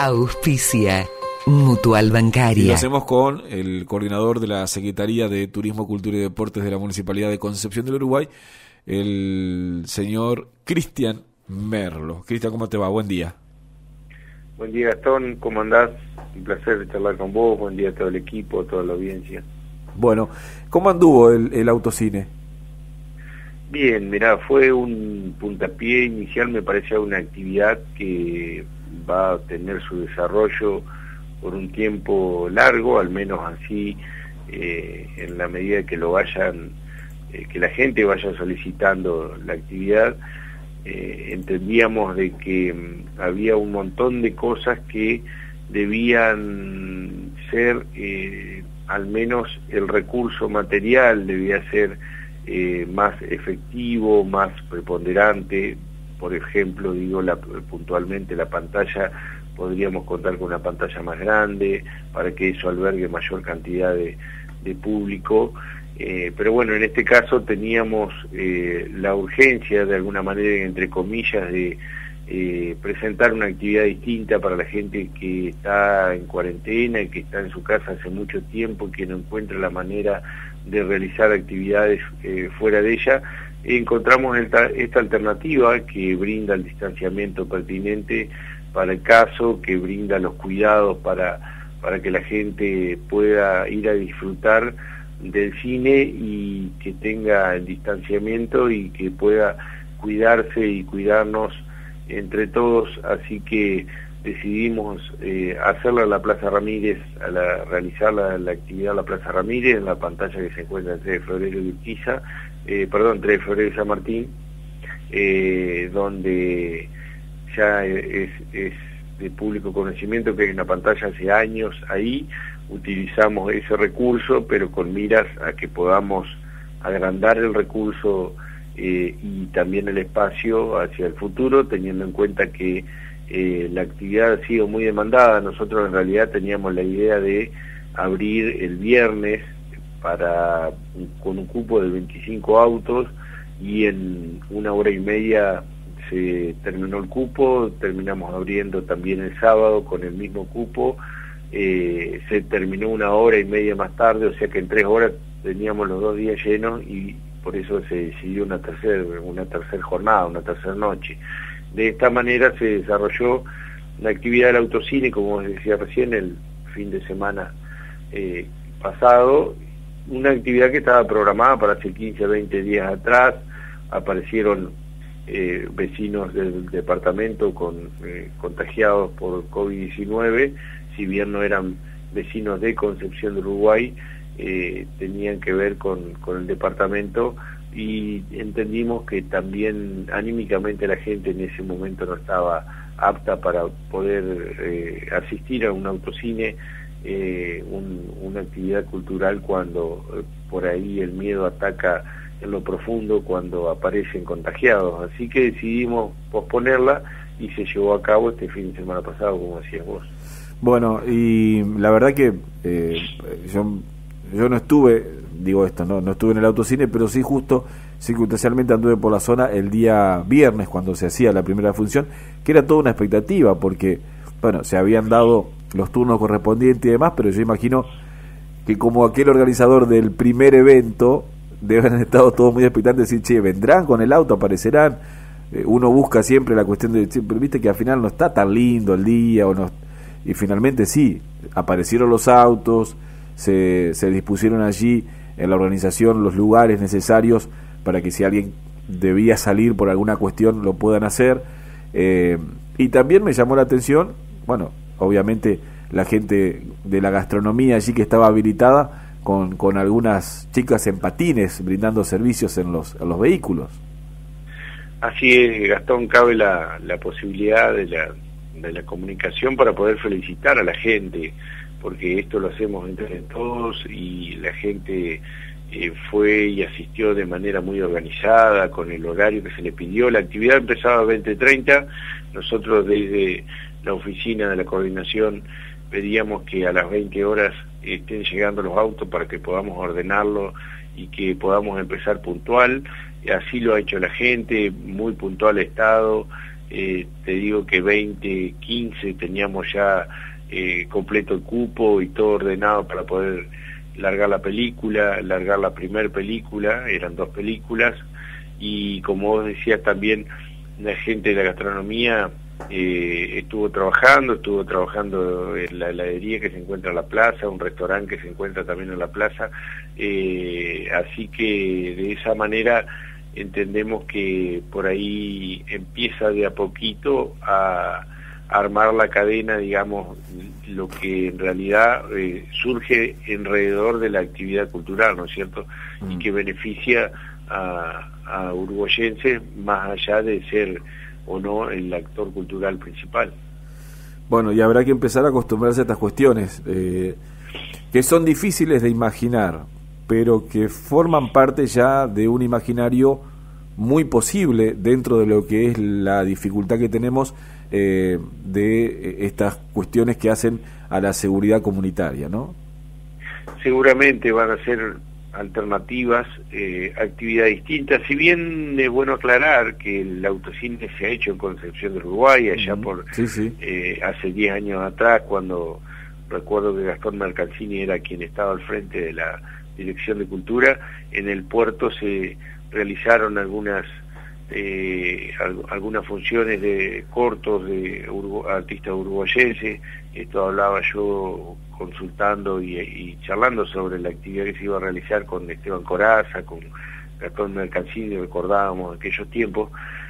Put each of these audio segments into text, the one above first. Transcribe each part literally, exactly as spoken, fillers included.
Auspicia Mutual Bancaria. Y lo hacemos con el coordinador de la Secretaría de Turismo, Cultura y Deportes de la Municipalidad de Concepción del Uruguay, el señor Cristian Merlo. Cristian, ¿cómo te va? Buen día. Buen día, Gastón, ¿cómo andás? Un placer charlar con vos, buen día a todo el equipo, a toda la audiencia. Bueno, ¿cómo anduvo el, el autocine? Bien, mirá, fue un puntapié inicial, me parece una actividad que va a tener su desarrollo por un tiempo largo, al menos así, eh, en la medida que lo vayan, eh, que la gente vaya solicitando la actividad. Eh, entendíamos de que um, había un montón de cosas que debían ser, eh, al menos el recurso material debía ser eh, más efectivo, más preponderante. Por ejemplo, digo la, puntualmente la pantalla, podríamos contar con una pantalla más grande para que eso albergue mayor cantidad de, de público. Eh, pero bueno, en este caso teníamos eh, la urgencia, de alguna manera, entre comillas, de eh, presentar una actividad distinta para la gente que está en cuarentena y que está en su casa hace mucho tiempo y que no encuentra la manera de realizar actividades eh, fuera de ella. Encontramos esta, esta alternativa que brinda el distanciamiento pertinente para el caso, que brinda los cuidados para, para que la gente pueda ir a disfrutar del cine y que tenga el distanciamiento y que pueda cuidarse y cuidarnos entre todos. Así que decidimos eh, hacerla en la Plaza Ramírez, a la, realizar la, la actividad en la Plaza Ramírez, en la pantalla que se encuentra entre febrero y Urquiza, eh, perdón, entre febrero y San Martín, eh, donde ya es, es de público conocimiento que hay una pantalla hace años ahí. Utilizamos ese recurso, pero con miras a que podamos agrandar el recurso eh, y también el espacio hacia el futuro, teniendo en cuenta que eh, la actividad ha sido muy demandada. Nosotros en realidad teníamos la idea de abrir el viernes para con un cupo de veinticinco autos y en una hora y media se terminó el cupo. Terminamos abriendo también el sábado con el mismo cupo. Eh, se terminó una hora y media más tarde, o sea que en tres horas teníamos los dos días llenos y por eso se decidió una tercera una tercer jornada, una tercera noche. De esta manera se desarrolló la actividad del autocine, como os decía recién, el fin de semana eh, pasado, una actividad que estaba programada para hace quince, veinte días atrás. Aparecieron eh, vecinos del departamento con eh, contagiados por COVID diecinueve, si bien no eran vecinos de Concepción del Uruguay, eh, tenían que ver con, con el departamento, y entendimos que también anímicamente la gente en ese momento no estaba apta para poder eh, asistir a un autocine, eh, un, una actividad cultural, cuando eh, por ahí el miedo ataca en lo profundo cuando aparecen contagiados. Así que decidimos posponerla y se llevó a cabo este fin de semana pasado, como decías vos. Bueno, y la verdad que eh, yo, yo no estuve, digo esto, no, no estuve en el autocine, pero sí justo, circunstancialmente anduve por la zona el día viernes cuando se hacía la primera función, que era toda una expectativa, porque, bueno, se habían dado los turnos correspondientes y demás, pero yo imagino que como aquel organizador del primer evento, deben haber estado todos muy expectantes, decir, che, vendrán con el auto, aparecerán. Eh, uno busca siempre la cuestión de, che, pero viste que al final no está tan lindo el día, o no. Y finalmente sí, aparecieron los autos, se, se dispusieron allí en la organización los lugares necesarios para que si alguien debía salir por alguna cuestión lo puedan hacer. Eh, y también me llamó la atención, bueno, obviamente la gente de la gastronomía allí que estaba habilitada con, con algunas chicas en patines brindando servicios en los, en los vehículos. Así es, Gastón, cabe la, la posibilidad de la de la comunicación para poder felicitar a la gente, porque esto lo hacemos entre todos y la gente eh, fue y asistió de manera muy organizada, con el horario que se le pidió. La actividad empezaba a veinte treinta, nosotros desde la oficina de la coordinación pedíamos que a las veinte horas estén llegando los autos para que podamos ordenarlo y que podamos empezar puntual. Así lo ha hecho la gente, muy puntual estado. eh, te digo que veinte, quince teníamos ya eh, completo el cupo y todo ordenado para poder largar la película, largar la primer película, eran dos películas, y como vos decías también, la gente de la gastronomía eh, estuvo trabajando, estuvo trabajando en la heladería que se encuentra en la plaza, un restaurante que se encuentra también en la plaza, eh, así que de esa manera entendemos que por ahí empieza de a poquito a, a armar la cadena, digamos, lo que en realidad eh, surge alrededor de la actividad cultural, ¿no es cierto? Mm. Y que beneficia a, a uruguayenses más allá de ser o no el actor cultural principal. Bueno, y habrá que empezar a acostumbrarse a estas cuestiones, eh, que son difíciles de imaginar, pero que forman parte ya de un imaginario muy posible dentro de lo que es la dificultad que tenemos eh, de estas cuestiones que hacen a la seguridad comunitaria, ¿no? Seguramente van a ser alternativas, eh, actividades distintas, si bien es bueno aclarar que el autocine se ha hecho en Concepción del Uruguay, allá uh-huh. por sí, sí. Eh, hace diez años atrás, cuando recuerdo que Gastón Mercalcini era quien estaba al frente de la Dirección de Cultura. En el puerto se realizaron algunas eh, algunas funciones de cortos de Urugu- artistas uruguayenses. Esto hablaba yo consultando y, y charlando sobre la actividad que se iba a realizar con Esteban Coraza, con Gastón Mercalcini, recordábamos aquellos tiempos,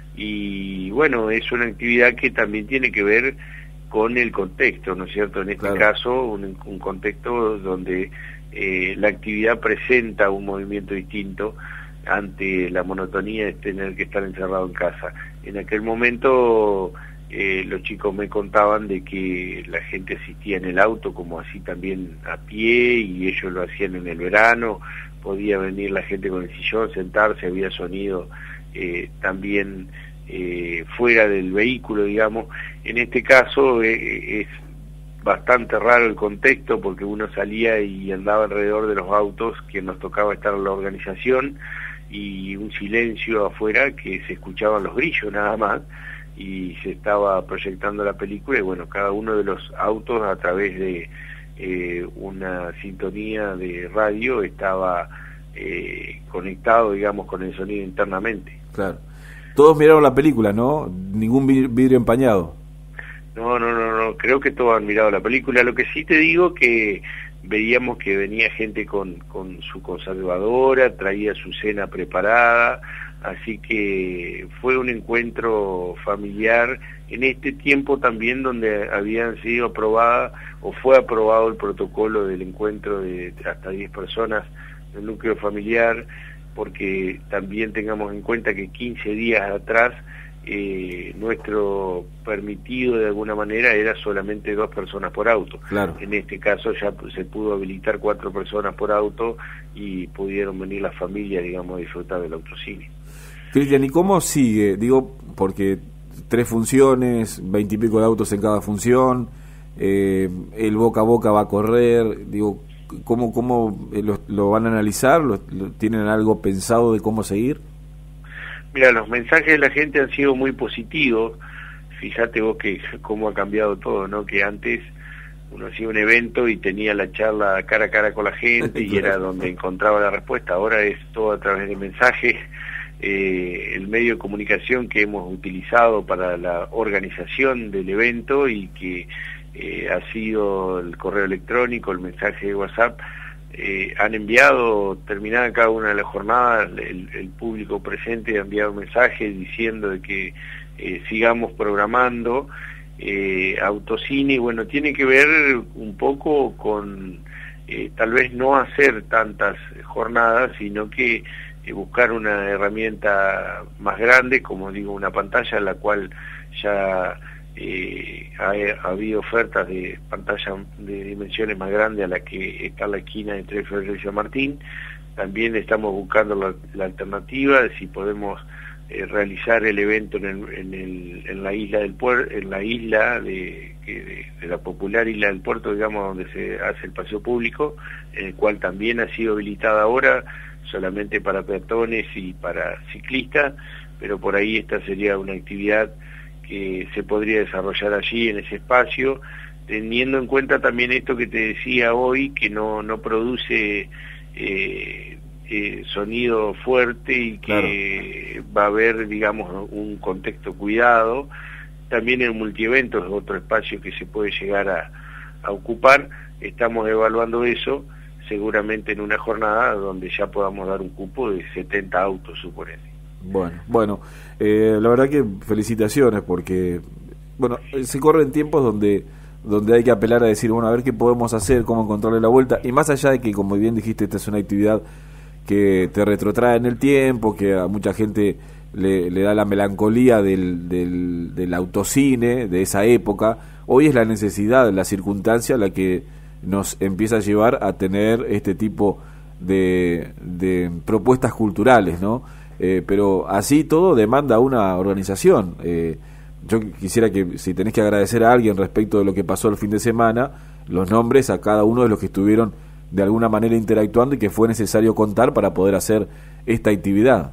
y bueno, es una actividad que también tiene que ver con el contexto, ¿no es cierto? En este claro. caso, un, un contexto donde eh, la actividad presenta un movimiento distinto ante la monotonía de tener que estar encerrado en casa. En aquel momento eh, los chicos me contaban de que la gente asistía en el auto, como así también a pie, y ellos lo hacían en el verano, podía venir la gente con el sillón, sentarse, había sonido eh, también eh, fuera del vehículo, digamos. En este caso eh, es bastante raro el contexto, porque uno salía y andaba alrededor de los autos, que nos tocaba estar en la organización, y un silencio afuera que se escuchaban los grillos nada más, y se estaba proyectando la película, y bueno, cada uno de los autos a través de eh, una sintonía de radio estaba eh, conectado, digamos, con el sonido internamente. Claro. Todos miraron la película, ¿no? Ningún vidrio empañado. No, no, no, no, creo que todos han mirado la película. Lo que sí te digo que veíamos que venía gente con, con su conservadora, traía su cena preparada, así que fue un encuentro familiar en este tiempo también donde habían sido aprobadas o fue aprobado el protocolo del encuentro de hasta diez personas del núcleo familiar, porque también tengamos en cuenta que quince días atrás Eh, nuestro permitido de alguna manera era solamente dos personas por auto. Claro. En este caso ya se pudo habilitar cuatro personas por auto y pudieron venir las familias, digamos, a disfrutar del autocine. Cristian, ¿y cómo sigue? Digo, porque tres funciones, veinte y pico de autos en cada función, eh, el boca a boca va a correr, digo, ¿cómo, cómo lo, lo van a analizar? ¿Lo, lo, ¿Tienen algo pensado de cómo seguir? Mira, los mensajes de la gente han sido muy positivos. Fíjate vos que cómo ha cambiado todo, ¿no? Que antes uno hacía un evento y tenía la charla cara a cara con la gente y era donde encontraba la respuesta. Ahora es todo a través de mensajes. Eh, el medio de comunicación que hemos utilizado para la organización del evento y que eh, ha sido el correo electrónico, el mensaje de WhatsApp, Eh, han enviado, terminada cada una de las jornadas, el, el público presente ha enviado mensajes diciendo de que eh, sigamos programando eh, autocine, y bueno, tiene que ver un poco con eh, tal vez no hacer tantas jornadas, sino que eh, buscar una herramienta más grande, como digo, una pantalla en la cual ya Eh, ha, ha habido ofertas de pantalla de dimensiones más grandes a la que está la esquina entre Febrero y San Martín. También estamos buscando la, la alternativa de si podemos eh, realizar el evento en, el, en, el, en la isla del puerto, en la isla de, de, de la popular isla del puerto, digamos, donde se hace el paseo público, en el cual también ha sido habilitada ahora solamente para peatones y para ciclistas, pero por ahí esta sería una actividad eh, se podría desarrollar allí en ese espacio, teniendo en cuenta también esto que te decía hoy, que no, no produce eh, eh, sonido fuerte y que claro, va a haber, digamos, un contexto cuidado. También el multievento es otro espacio que se puede llegar a, a ocupar. Estamos evaluando eso, seguramente en una jornada donde ya podamos dar un cupo de setenta autos, suponete. Bueno, bueno, eh, la verdad que felicitaciones, porque bueno, se corren tiempos donde donde hay que apelar a decir, bueno, a ver qué podemos hacer, cómo encontrarle la vuelta, y más allá de que, como bien dijiste, esta es una actividad que te retrotrae en el tiempo, que a mucha gente le, le da la melancolía del, del, del autocine, de esa época. Hoy es la necesidad, la circunstancia la que nos empieza a llevar a tener este tipo de, de propuestas culturales, ¿no? Eh, pero así todo demanda una organización. Eh, yo quisiera que, si tenés que agradecer a alguien respecto de lo que pasó el fin de semana, los nombres a cada uno de los que estuvieron de alguna manera interactuando y que fue necesario contar para poder hacer esta actividad.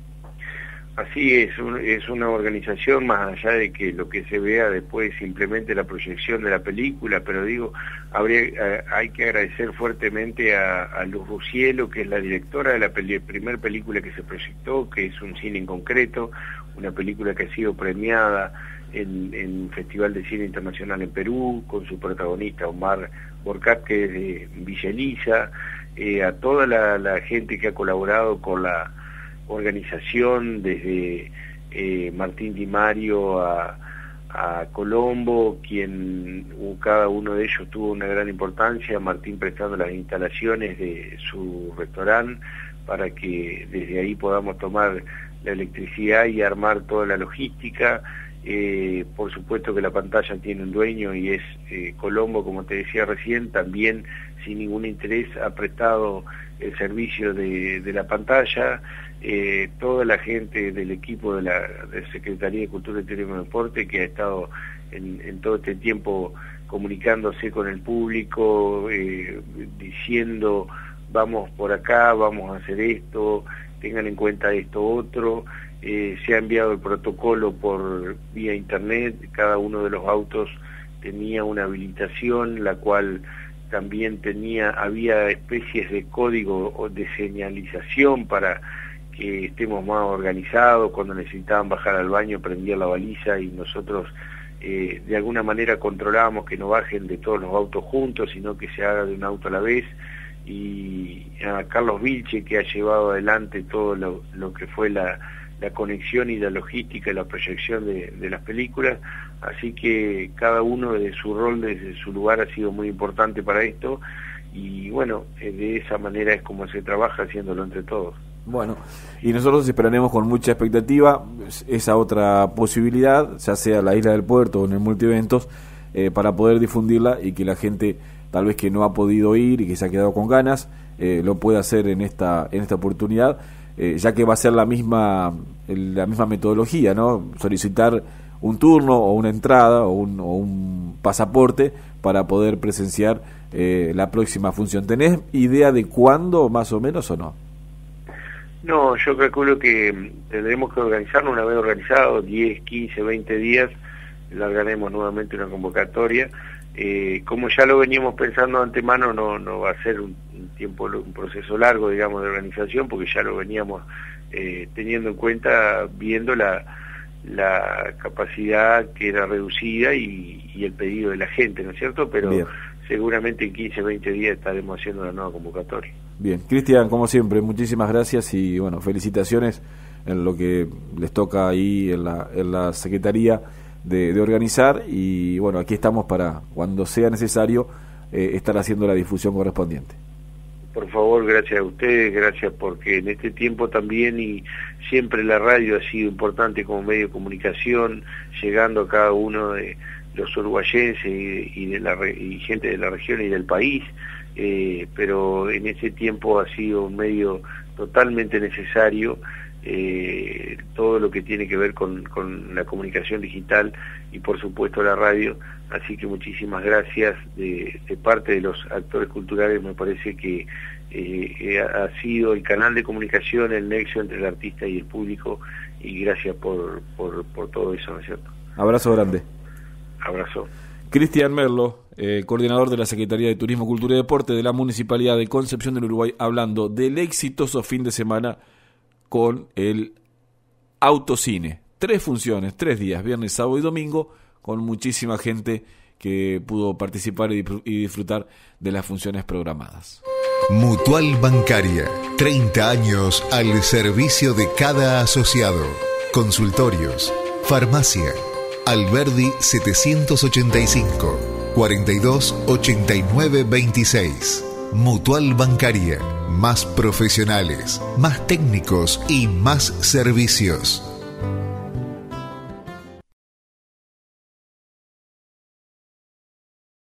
Así es, un, es una organización, más allá de que lo que se vea después simplemente la proyección de la película, pero digo, habría, eh, hay que agradecer fuertemente a, a Luz Rucielo, que es la directora de la peli, primer película que se proyectó, que es Un Cine en Concreto, una película que ha sido premiada en, en Festival de Cine Internacional en Perú, con su protagonista Omar Borcat, que es de Villa Elisa, eh, a toda la, la gente que ha colaborado con la organización, desde eh, Martín Di Mario a, a Colombo, quien cada uno de ellos tuvo una gran importancia, Martín prestando las instalaciones de su restaurante para que desde ahí podamos tomar la electricidad y armar toda la logística. Eh, por supuesto que la pantalla tiene un dueño y es eh, Colombo, como te decía recién, también sin ningún interés ha prestado el servicio de, de la pantalla. Eh, toda la gente del equipo de la de Secretaría de Cultura, Turismo y Deporte, que ha estado en, en todo este tiempo comunicándose con el público, eh, diciendo vamos por acá, vamos a hacer esto, tengan en cuenta esto otro. Eh, se ha enviado el protocolo por vía internet, cada uno de los autos tenía una habilitación, la cual también tenía, había especies de código o de señalización para que estemos más organizados. Cuando necesitaban bajar al baño prendía la baliza y nosotros eh, de alguna manera controlábamos que no bajen de todos los autos juntos, sino que se haga de un auto a la vez. Y a Carlos Vilche, que ha llevado adelante todo lo, lo que fue la, la conexión y la logística y la proyección de, de las películas, así que cada uno desde su rol, desde su lugar ha sido muy importante para esto, y bueno, de esa manera es como se trabaja, haciéndolo entre todos. Bueno, y nosotros esperaremos con mucha expectativa esa otra posibilidad, ya sea la Isla del Puerto o en el Multieventos, eh, para poder difundirla y que la gente, tal vez que no ha podido ir y que se ha quedado con ganas, eh, lo pueda hacer en esta en esta oportunidad, eh, ya que va a ser la misma la misma metodología, ¿no? Solicitar un turno o una entrada o un, o un pasaporte para poder presenciar eh, la próxima función. ¿Tenés idea de cuándo más o menos o no? No, yo calculo que tendremos que organizarnos. Una vez organizado, diez, quince, veinte días, largaremos nuevamente una convocatoria. Eh, como ya lo veníamos pensando de antemano, no, no va a ser un, un tiempo, un proceso largo, digamos, de organización, porque ya lo veníamos eh, teniendo en cuenta, viendo la, la capacidad que era reducida y, y el pedido de la gente, ¿no es cierto? Pero bien, seguramente en quince, veinte días estaremos haciendo una nueva convocatoria. Bien, Cristian, como siempre, muchísimas gracias y bueno, felicitaciones en lo que les toca ahí en la, en la Secretaría de, de organizar, y bueno, aquí estamos para cuando sea necesario eh, estar haciendo la difusión correspondiente. Por favor, gracias a ustedes, gracias porque en este tiempo también y siempre la radio ha sido importante como medio de comunicación, llegando a cada uno de los uruguayenses y, y de la y gente de la región y del país. Eh, pero en ese tiempo ha sido un medio totalmente necesario, eh, todo lo que tiene que ver con, con la comunicación digital y por supuesto la radio, así que muchísimas gracias de, de parte de los actores culturales. Me parece que eh, ha sido el canal de comunicación, el nexo entre el artista y el público, y gracias por, por, por todo eso, ¿no es cierto? Abrazo grande. Abrazo. Cristian Merlo, eh, coordinador de la Secretaría de Turismo, Cultura y Deporte de la Municipalidad de Concepción del Uruguay, hablando del exitoso fin de semana con el Autocine. Tres funciones, tres días, viernes, sábado y domingo, con muchísima gente que pudo participar y disfrutar de las funciones programadas. Mutual Bancaria, treinta años al servicio de cada asociado. Consultorios, farmacia. Alberdi setecientos ochenta y cinco, cuarenta y dos, ochenta y nueve, veintiséis. Mutual Bancaria, más profesionales, más técnicos y más servicios.